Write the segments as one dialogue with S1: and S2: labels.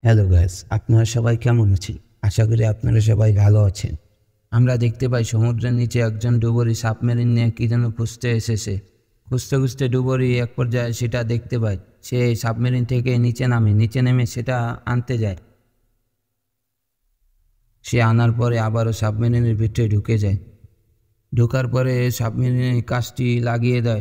S1: Hello guys, আপনারা সবাই কেমন আছেন? আশা করি আপনারা সবাই ভালো আছেন। আমরা দেখতে পাই সমুদ্রের নিচে একজন ডুবুরি সাবমেরিন নিয়ে কী যেন খুঁজতে এসেছে। খুঁজতে খুঁজতে ডুবুরি এক পর্যায়ে সেটা দেখতে পায়। সে সাবমেরিন থেকে নিচে নেমে সেটা আনতে যায়। সে আনার পরে আবারও সাবমেরিনের ভিতরে ঢুকে যায়। ঢোকার পরে সাবমেরিনের কাজটি লাগিয়ে দেয়।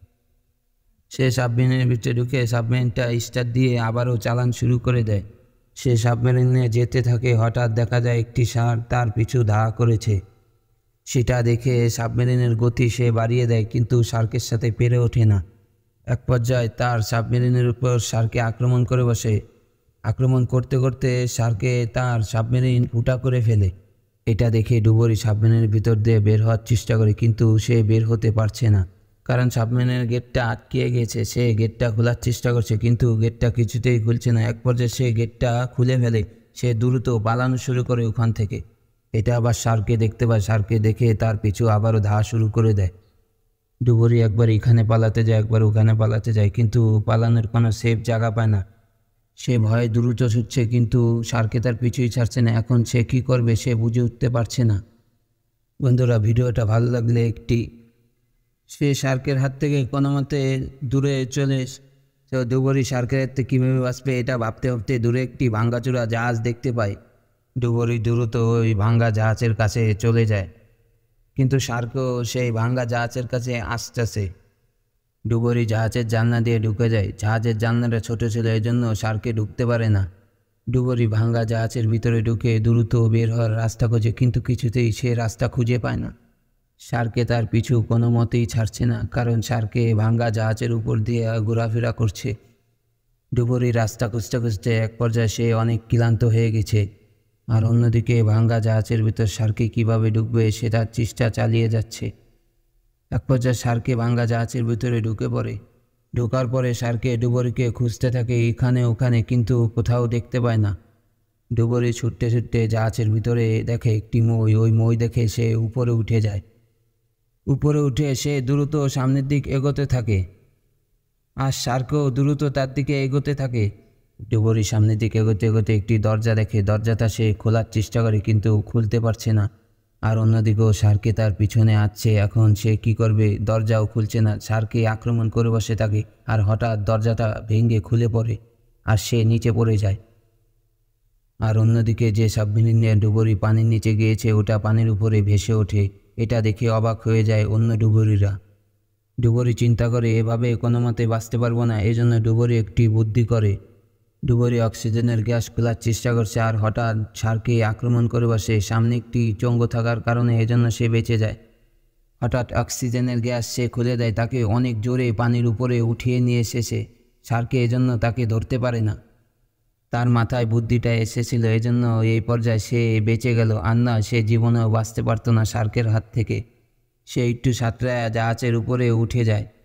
S1: সে সাবমেরিনের ভিতরে ঢুকে সাবমেরিনটা স্টার্ট দিয়ে আবারও চালান শুরু করে দেয়। সে সাবমেরিনে যেতে থাকে। হঠাৎ দেখা যায় একটি ষাঁড় তার পিছু ধাওয়া করেছে। সেটা দেখে সাবমেরিনের গতি সে বাড়িয়ে দেয়, কিন্তু শার্কের সাথে পেরে ওঠে না। এক পর্যায়ে তার সাবমেরিনের উপর শার্কে আক্রমণ করে বসে। আক্রমণ করতে করতে শার্কে তার সাবমেরিন ফুটা করে ফেলে। এটা দেখে ডুবুরি সাবমেরিনের ভিতর দিয়ে বের হওয়ার চেষ্টা করে, কিন্তু সে বের হতে পারছে না, কারণ সাবমেরিনের গেটটা আটকে গেছে। সে গেটটা খোলার চেষ্টা করছে, কিন্তু গেটটা কিছুতেই খুলছে না। এক পর্যায়ে সে গেটটা খুলে ফেলে। সে দ্রুত পালানো শুরু করে ওখান থেকে। এটা আবার শার্কে দেখতে পায়। শার্কে দেখে তার পিছু আবারও ধাওয়া শুরু করে দেয়। ডুবুরি একবার এখানে পালাতে যায়, একবার ওখানে পালাতে যায়, কিন্তু পালানোর কোনো সেফ জায়গা পায় না। সে ভয়ে দ্রুত ছুটছে, কিন্তু শার্কে তার পিছুই ছাড়ছে না। এখন সে কী করবে সে বুঝে উঠতে পারছে না। বন্ধুরা, ভিডিওটা ভালো লাগলে সে শার্কের হাত থেকে কোনো মতে দূরে চলে তো ডুবুরি শার্কের হাত থেকে কীভাবে বাঁচবে এটা ভাবতে ভাবতে দূরে একটি ভাঙ্গাচোরা জাহাজ দেখতে পায়। ডুবুরি দ্রুত ওই ভাঙ্গা জাহাজের কাছে চলে যায়, কিন্তু শার্কও সেই ভাঙ্গা জাহাজের কাছে আসতেছে। ডুবুরি জাহাজের জানলা দিয়ে ঢুকে যায়। জাহাজের জানলাটা ছোট ছিল, এই জন্য শার্কে ঢুকতে পারে না। ডুবুরি ভাঙ্গা জাহাজের ভিতরে ঢুকে দ্রুত বের হওয়ার রাস্তা খোঁজে, কিন্তু কিছুতেই সে রাস্তা খুঁজে পায় না। শার্কে তার পিছু কোনো মতেই ছাড়ছে না, কারণ শার্কে ভাঙ্গা জাহাজের উপর দিয়ে ঘোরাফেরা করছে। ডুবুরি রাস্তা খুঁজতে খুঁজতে এক পর্যায়ে সে অনেক ক্লান্ত হয়ে গেছে। আর অন্যদিকে ভাঙ্গা জাহাজের ভিতর শার্কে কীভাবে ঢুকবে সেটার চেষ্টা চালিয়ে যাচ্ছে। এক পর্যায়ে শার্কে ভাঙ্গা জাহাজের ভিতরে ঢুকে পড়ে। ঢোকার পরে শার্কে ডুবুরিকে খুঁজতে থাকে এখানে ওখানে, কিন্তু কোথাও দেখতে পায় না। ডুবুরি ছুটতে ছুটতে জাহাজের ভিতরে দেখে একটি মই। ওই মই দেখে সে উপরে উঠে যায়। উপরে উঠে সে দ্রুত সামনের দিক এগোতে থাকে, আর শার্কও দ্রুত তার দিকে এগোতে থাকে। ডুবুরি সামনের দিকে এগোতে এগোতে একটি দরজা দেখে। দরজাটা সে খোলার চেষ্টা করে, কিন্তু খুলতে পারছে না। আর অন্যদিকেও শার্কে তার পিছনে আসছে। এখন সে কি করবে? দরজাও খুলছে না। শার্কে আক্রমণ করে বসে থাকে, আর হঠাৎ দরজাটা ভেঙে খুলে পড়ে, আর সে নিচে পড়ে যায়। আর অন্যদিকে যে সাবমেরিন নিয়ে ডুবুরি পানির নিচে গিয়েছে ওটা পানির উপরে ভেসে ওঠে। এটা দেখে অবাক হয়ে যায় অন্য ডুবুরিরা। ডুবুরি চিন্তা করে এভাবে কোনো মতে বাঁচতে পারবো না, এজন্য ডুবুরি একটি বুদ্ধি করে। ডুবুরি অক্সিজেনের গ্যাস খোলার চেষ্টা করছে, আর হঠাৎ শার্কে আক্রমণ করে বসে। সামনে একটি চঙ্গ থাকার কারণে এজন্য সে বেঁচে যায়। হঠাৎ অক্সিজেনের গ্যাস সে খুলে দেয়। তাকে অনেক জোরে পানির উপরে উঠিয়ে নিয়ে এসেছে। শার্কে এজন্য তাকে ধরতে পারে না। তার মাথায় বুদ্ধিটা এসেছিল, এজন্য এই পর্যায়ে সে বেঁচে গেল। আর না, সে জীবনেও বাঁচতে পারত না শার্কের হাত থেকে। সে একটু সাঁতরায় জাহাজের উপরে উঠে যায়।